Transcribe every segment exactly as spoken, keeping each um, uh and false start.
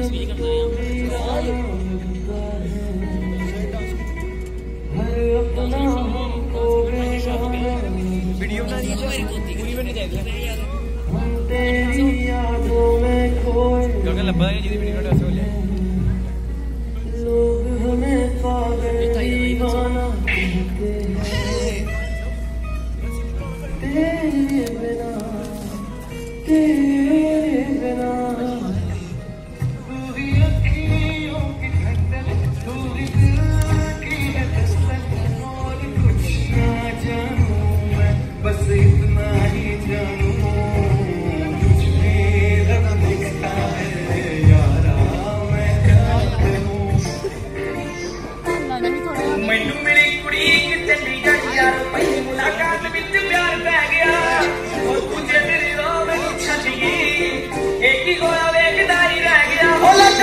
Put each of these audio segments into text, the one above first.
video बना रही है पूरी बनी जाएगी क्योंकि लंबा है जिसकी वीडियो ऐसे हो जाए लोग हमें पागल दीवाना तेरे बिना तेरे बिना पूरी अखियों की धड़कन पूरी दिल की धड़कन और कुछ ना जानूं मैं बस इतना ही जानूं तुझमें रब दिखता है यारा मैं क्या करूं मैनू मेरी कुड़ी कि चली गई यार पहली मुलाकात विच प्यार पै गया और तुझे मेरी राह में छड़ गई एक ही गोला वेखदा ही रह गया हो लट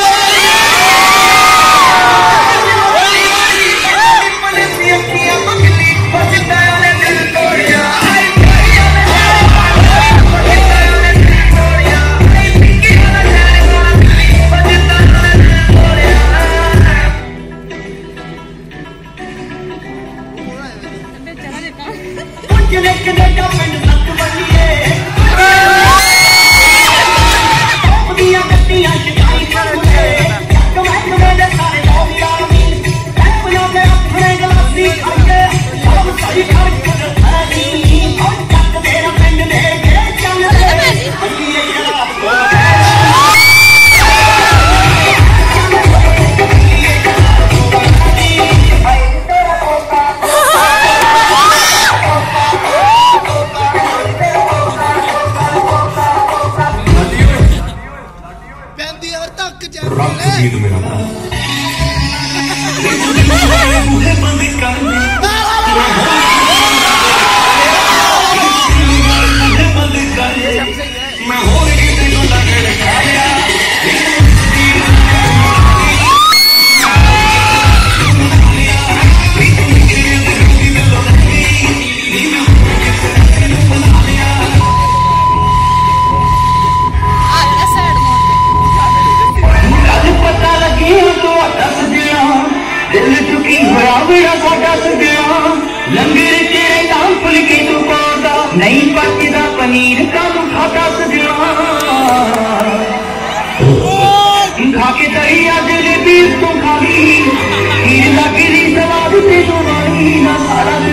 नहीं पकदा पनीर का खा सजना खा के दरिया जलेबी तो खाली लगी स्वाद से तो ना सारा